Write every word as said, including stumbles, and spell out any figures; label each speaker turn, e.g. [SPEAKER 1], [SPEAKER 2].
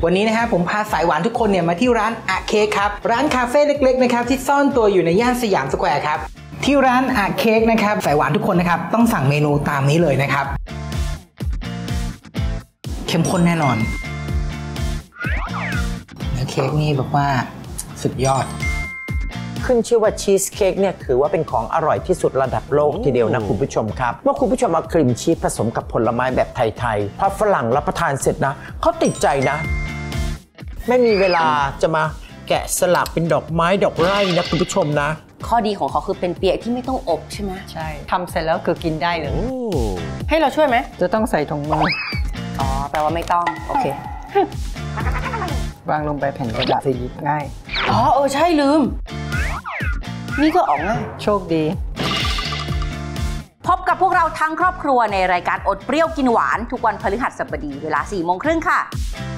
[SPEAKER 1] วันนี้นะฮะผมพาสายหวานทุกคนเนี่ยมาที่ร้านอะเค้กครับร้านคาเฟ่เล็กๆนะครับที่ซ่อนตัวอยู่ในย่านสยามสแควร์ครับที่ร้านอะเค้กนะครับสายหวานทุกคนนะครับต้องสั่งเมนูตามนี้เลยนะครับเข้มข้นแน่นอนเนื้อเค้กนี่แบบว่าสุดยอด
[SPEAKER 2] ขึ้นชื่อว่าชีสเค้กเนี่ยถือว่าเป็นของอร่อยที่สุดระดับโลกทีเดียวนะคุณผู้ชมครับเมื่อคุณผู้ชมเอาครีมชีสผสมกับผลไม้แบบไทยๆพอฝรั่งรับประทานเสร็จนะเขาติดใจนะไม่มีเวลาจะมาแกะสลักเป็นดอกไม้ดอกไร่นะคุณผู้ชมนะ
[SPEAKER 3] ข้อดีของเขาคือเป็นเปียกที่ไม่ต้องอบใช่ไหม
[SPEAKER 4] ใช่ทำเสร็จแล้วคือกินได้เลย
[SPEAKER 3] ให้เราช่วยไหม
[SPEAKER 4] จะต้องใส่ถุงมือ
[SPEAKER 3] อ๋อแปลว่าไม่ต้องโอเคว
[SPEAKER 4] างลงไปแผ่นกระดาษจะหยิบง่าย
[SPEAKER 3] อ๋อเออใช่ลืมนี่ก็ออกง่าย
[SPEAKER 4] โชคดี
[SPEAKER 3] พบกับพวกเราทั้งครอบครัวในรายการอดเปรี้ยวกินหวานทุกวันพฤหัสบดีเวลาสี่โมงครึ่งค่ะ